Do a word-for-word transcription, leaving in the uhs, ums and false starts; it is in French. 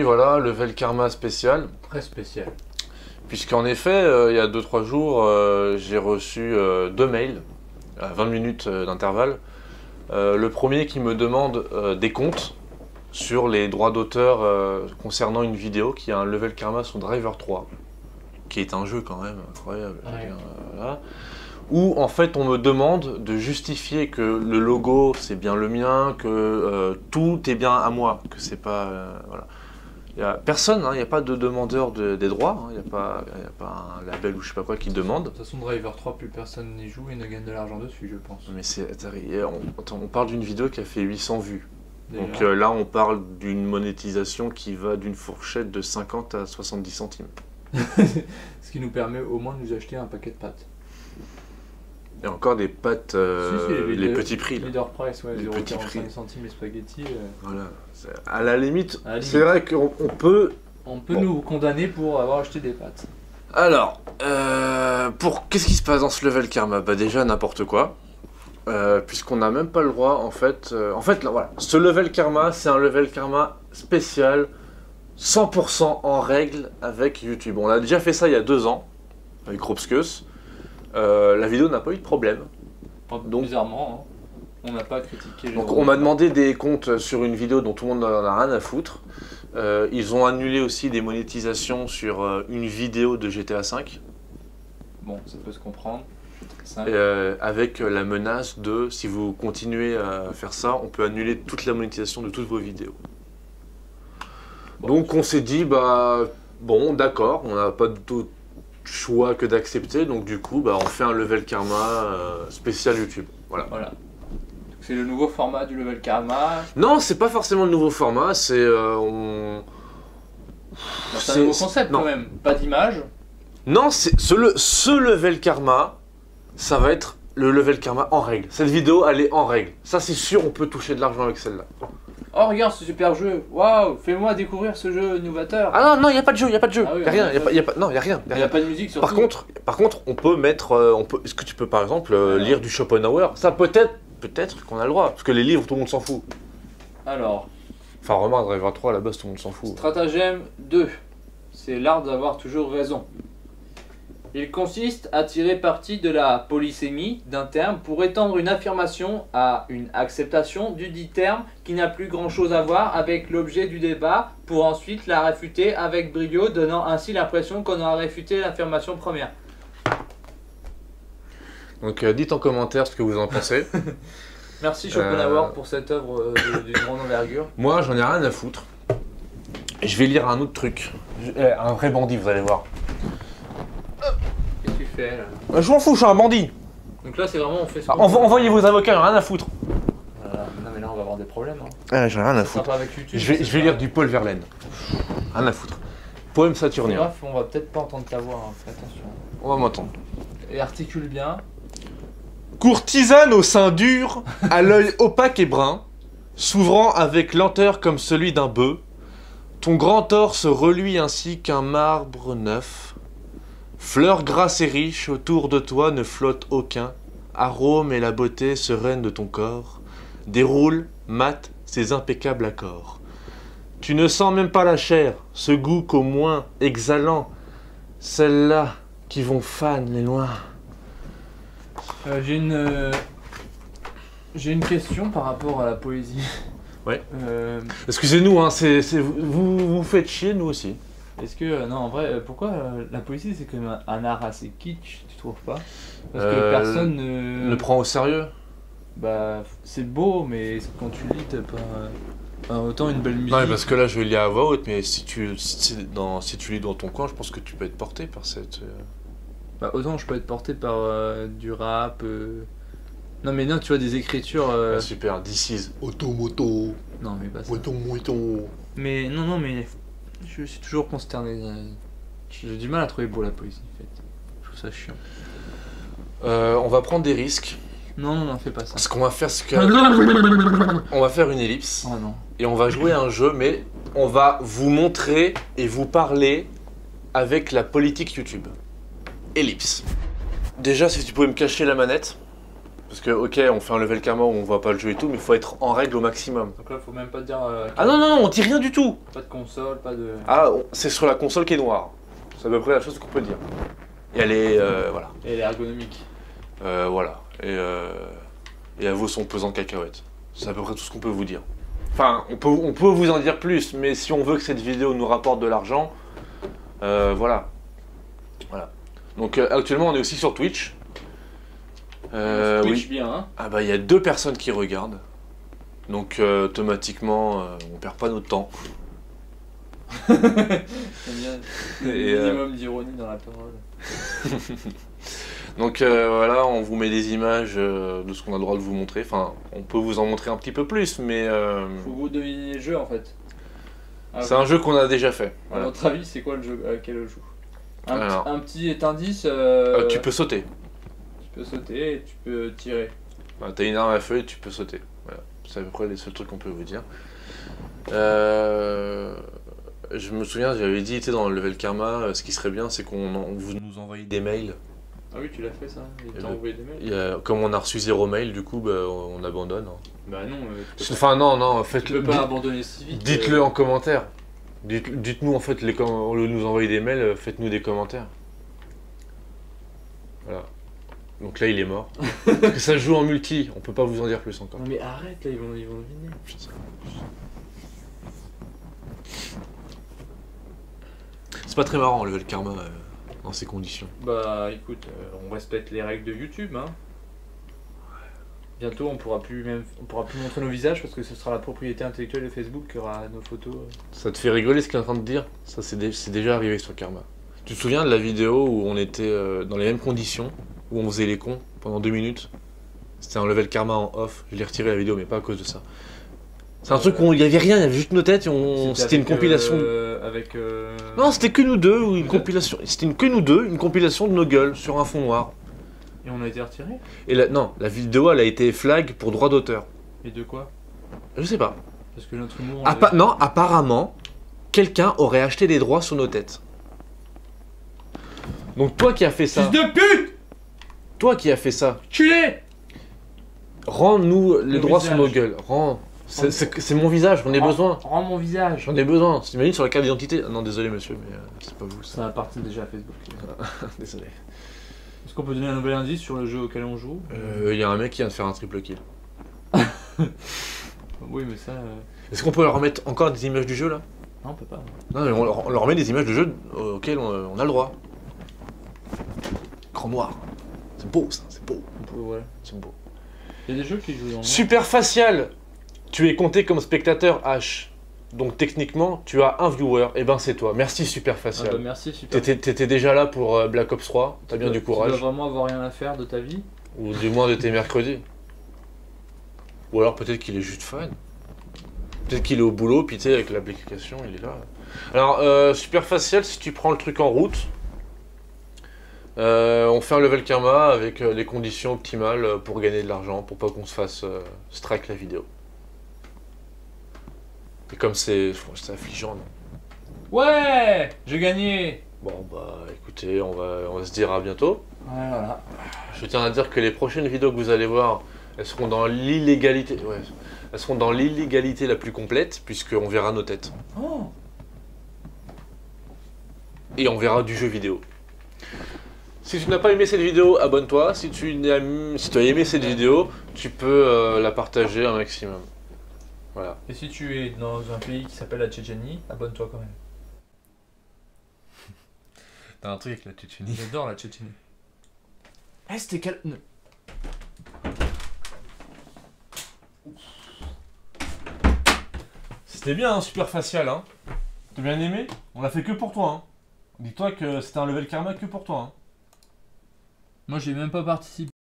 voilà, level karma spécial. Très spécial. Puisqu'en effet, euh, il y a deux trois jours, euh, j'ai reçu euh, deux mails à vingt minutes euh, d'intervalle. Euh, le premier qui me demande euh, des comptes sur les droits d'auteur euh, concernant une vidéo qui a un level karma sur Driver trois, qui est un jeu quand même incroyable. Ouais. Dire, euh, voilà. Où en fait on me demande de justifier que le logo c'est bien le mien, que euh, tout est bien à moi, que c'est pas... Euh, voilà. Il n'y a personne, il hein, n'y a pas de demandeur de, des droits, il hein, n'y a, a pas un label ou je sais pas quoi qui demande. De toute façon, Driver trois, plus personne n'y joue et ne gagne de l'argent dessus, je pense. Mais c'est... On, on parle d'une vidéo qui a fait huit cents vues. Déjà. Donc euh, là on parle d'une monétisation qui va d'une fourchette de cinquante à soixante-dix centimes. Ce qui nous permet au moins de nous acheter un paquet de pâtes. Et encore des pâtes, euh, si, si, les, les les petits prix. Là. Leader price, ouais, Les zéro petits virgule quarante-cinq prix. centimes les spaghettis. Euh... Voilà. À la limite, À la c'est limite. vrai qu'on on peut... On peut Bon. nous condamner pour avoir acheté des pâtes. Alors, euh, pour qu'est-ce qui se passe dans ce level karma? Bah déjà n'importe quoi. Euh, puisqu'on n'a même pas le droit en fait... Euh, en fait, là, voilà. Ce level karma, c'est un level karma spécial, cent pour cent en règle avec YouTube. On a déjà fait ça il y a deux ans, avec Robskus. Euh, la vidéo n'a pas eu de problème. Donc- Bizarrement, hein, on n'a pas critiqué les Donc droits. on m'a demandé des comptes sur une vidéo dont tout le monde n'en a rien à foutre. Euh, ils ont annulé aussi des monétisations sur euh, une vidéo de G T A cinq. Bon, ça peut se comprendre. cinq. Euh, avec la menace de, si vous continuez à faire ça, on peut annuler toute la monétisation de toutes vos vidéos. Bon. Donc on s'est dit, bah bon, d'accord, on n'a pas d'autre choix que d'accepter, donc du coup, bah, on fait un level karma euh, spécial YouTube. Voilà. Voilà. C'est le nouveau format du level karma. Non, c'est pas forcément le nouveau format, c'est... euh, on... C'est un c'est- nouveau concept non. quand même. Pas d'image. Non, c'est ce, le- ce level karma, ça va être le level karma en règle. Cette vidéo, elle est en règle. Ça, c'est sûr, on peut toucher de l'argent avec celle-là. Oh, regarde ce super jeu. Waouh, fais-moi découvrir ce jeu novateur. Ah non, non, il n'y a pas de jeu, il n'y a pas de jeu. Ah oui, y a rien, on y a pas, y a pas, non, il n'y a rien. y a Il n'y rien. a pas de musique surtout. Par contre, par contre, on peut mettre... euh, on peut, est-ce que tu peux, par exemple, euh, Alors. lire du Schopenhauer? Ça, peut-être, peut-être qu'on a le droit. Parce que les livres, tout le monde s'en fout. Alors, Enfin, remarque, Driver trois, à la base, tout le monde s'en fout. stratagème deux. C'est l'art d'avoir toujours raison. Il consiste à tirer parti de la polysémie d'un terme pour étendre une affirmation à une acceptation du dit terme qui n'a plus grand chose à voir avec l'objet du débat pour ensuite la réfuter avec brio, donnant ainsi l'impression qu'on aura réfuté l'affirmation première. Donc, euh, dites en commentaire ce que vous en pensez. Merci Schopenhauer Euh. pour cette œuvre euh, de- d'une grande envergure. Moi, j'en ai rien à foutre. Et je vais lire un autre truc. Je- eh, Un vrai bandit, vous allez voir. Qu'est-ce que tu fais là? Euh, Je m'en fous, je suis un bandit. Donc là c'est vraiment on fait ce Ah, qu'on envo- peut. envoyez vos avocats, j'en ai rien à foutre. Voilà. Non mais là on va avoir des problèmes. Hein. Ah, j'en ai rien à Ça sera pas avec YouTube. Je vais, c'est je vais pas- lire du Paul Verlaine. Rien à foutre. Poème Fais saturnien. gaffe, on va peut-être pas entendre ta voix, hein. Fais attention. On va m'entendre. Et articule bien. Courtisane au sein dur, à l'œil opaque et brun, s'ouvrant avec lenteur comme celui d'un bœuf, ton grand torse reluit ainsi qu'un marbre neuf. Fleurs grasses et riches, autour de toi ne flotte aucun, arôme et la beauté sereine de ton corps, déroule, mate, ces impeccables accords. Tu ne sens même pas la chair, ce goût qu'au moins exhalant, celles-là qui vont fan les loin. Euh, j'ai une. euh, J'ai une question par rapport à la poésie. Ouais. Euh, Excusez-nous, hein, c'est, c'est- vous, vous vous faites chier, nous aussi. Est-ce que. euh, Non, en vrai, euh, pourquoi euh, la poésie c'est quand même un, un art assez kitsch, tu trouves pas? Parce que Euh, personne ne. Le prend au sérieux. Bah, c'est beau, mais quand tu lis, t'as pas. Enfin, autant une belle musique. Non, mais parce que là, je vais lire à voix haute, mais si tu, si, dans, si tu lis dans ton coin, je pense que tu peux être porté par cette... euh, Bah, autant je peux être porté par euh, du rap. euh, Non, mais non, tu vois, des écritures. euh, ah, super, this is Automoto, Non, mais pas ça. moto, moto. Mais non, non, mais je suis toujours consterné. euh, J'ai du mal à trouver beau la poésie, en fait. Je trouve ça chiant. Euh, on va prendre des risques. Non, non, non, fais pas ça. Ce qu'on va faire, c'est que... On va faire une ellipse. Oh non. Et on va jouer à un jeu, mais on va vous montrer et vous parler avec la politique YouTube. Ellipse. Déjà, si tu pouvais me cacher la manette, Parce que, ok, on fait un level karma où on voit pas le jeu et tout, mais il faut être en règle au maximum. Donc là, faut même pas dire. Euh, Ah non, non, non, on dit rien du tout. Pas de console, pas de. Ah, on- c'est sur la console qui est noire. C'est à peu près la chose qu'on peut dire. Et elle est, euh, voilà. Et elle est ergonomique. Euh, voilà. Et, euh, et elle vaut son pesant de cacahuètes. C'est à peu près tout ce qu'on peut vous dire. Enfin, on peut, on peut vous en dire plus, mais si on veut que cette vidéo nous rapporte de l'argent, euh, voilà. Voilà. Donc euh, actuellement, on est aussi sur Twitch. Euh, Twitch oui. bien, hein. Ah bah il y a deux personnes qui regardent. Donc euh, automatiquement, euh, on perd pas notre temps. J'aime bien le Et, euh, minimum d'ironie dans la parole. Donc euh, voilà, on vous met des images euh, de ce qu'on a le droit de vous montrer. Enfin, on peut vous en montrer un petit peu plus, mais euh, Faut que vous deviniez le jeu en fait. Ah, c'est un jeu qu'on a déjà fait. À Voilà. votre avis, c'est quoi le jeu à quel on joue un, Alors. petit, un petit indice. Euh, Euh, tu peux sauter. Tu peux sauter et tu peux tirer. Bah, t'as une arme à feu et tu peux sauter. Voilà. C'est à peu près les seuls trucs qu'on peut vous dire. Euh, Je me souviens, j'avais dit, tu sais, dans le level karma, euh, ce qui serait bien, c'est qu'on en- vous nous envoyez des mails. Ah oui, tu l'as fait ça. Il Et t'a le- envoyé des mails. Il y a- comme on a reçu zéro mail, du coup, bah, on abandonne. hein. Bah non, euh, tu peux Enfin, non, non, pas, faites tu peux pas abandonner si vite. Dites-le euh. en commentaire. Dites- Dites-nous en fait, les com- au lieu de nous envoyer des mails, euh, faites-nous des commentaires. Voilà. Donc là, il est mort. Parce que ça se joue en multi, on peut pas vous en dire plus encore. Non mais arrête là, ils vont, ils vont deviner. C'est pas très marrant, le level karma, euh, dans ces conditions. Bah écoute, euh, on respecte les règles de YouTube, hein. Bientôt, on pourra plus même, on pourra plus montrer nos visages parce que ce sera la propriété intellectuelle de Facebook qui aura nos photos. euh. Ça te fait rigoler ce qu'il est en train de dire? Ça, c'est dé- c'est déjà arrivé sur Karma. Tu te souviens de la vidéo où on était euh, dans les mêmes conditions, où on faisait les cons pendant deux minutes? C'était un level Karma en off. Je l'ai retiré la vidéo, mais pas à cause de ça. C'est un Euh, truc où il y avait rien, il y avait juste nos têtes et on... c'était une avec, compilation. de- euh, avec. euh, Non, c'était que nous deux, ou une Vous compilation. C'était une... que nous deux, une compilation de nos gueules sur un fond noir. Et on a été retiré. Et la... non, la vidéo, elle a été flag pour droit d'auteur. Et de quoi? Je sais pas. Parce que notre humour. on Appa- est- Non, apparemment, quelqu'un aurait acheté des droits sur nos têtes. Donc toi qui as fait ça, Fils de pute! toi qui as fait ça, Culé! rends-nous les Mon droits sur visage. nos gueules. Rends. C'est- C'est c'est mon visage, j'en ai Rends- besoin. Rends mon visage. J'en ai besoin. T'imagines sur la carte d'identité? Ah non, désolé monsieur, mais euh, c'est pas vous ça. Ça appartient déjà à Facebook. Désolé. Est-ce qu'on peut donner un nouvel indice sur le jeu auquel on joue? Il y a un mec qui vient de faire un triple kill. Oui, mais ça. euh, Est-ce qu'on peut leur remettre encore des images du jeu là? Non, on peut pas. Non, mais on leur, on leur remet des images de jeu auxquelles on, on a le droit. Grand noir. C'est beau ça, c'est beau. On peut, ouais. C'est beau. Il y a des jeux qui jouent dans le Super facial. Tu es compté comme spectateur H. Donc techniquement, tu as un viewer. Et ben c'est toi. Merci Super Ah bah, facial. merci, super. T'étais t'étais déjà là pour euh, Black Ops trois. T'as bien du Tu courage. dois vraiment avoir rien à faire de ta vie. Ou du moins de tes mercredis. Ou alors peut-être qu'il est juste fan. Peut-être qu'il est au boulot, puis tu sais, avec l'application, il est là. Alors, euh, super facial, si tu prends le truc en route, euh, on fait un level karma avec euh, les conditions optimales euh, pour gagner de l'argent, pour pas qu'on se fasse euh, strike la vidéo. Et comme c'est c'est affligeant, non? Ouais! J'ai gagné! Bon, bah écoutez, on va, on va se dire à bientôt. Ouais, voilà. Je tiens à dire que les prochaines vidéos que vous allez voir, elles seront dans l'illégalité. Ouais, elles seront dans l'illégalité la plus complète, puisqu'on verra nos têtes. Oh! Et on verra du jeu vidéo. Si tu n'as pas aimé cette vidéo, abonne-toi. Si tu, n'as- si tu as aimé cette vidéo, tu peux euh, la partager un maximum. Voilà. Et si tu es dans un pays qui s'appelle la Tchétchénie, abonne-toi quand même. T'as un truc avec la Tchétchénie. J'adore la Tchétchénie. Eh, c'était quel. Non. C'était bien, hein, super facial. Hein. T'as bien aimé? On l'a fait que pour toi. Hein. Dis-toi que c'était un level karma que pour toi. Hein. Moi, j'ai même pas participé.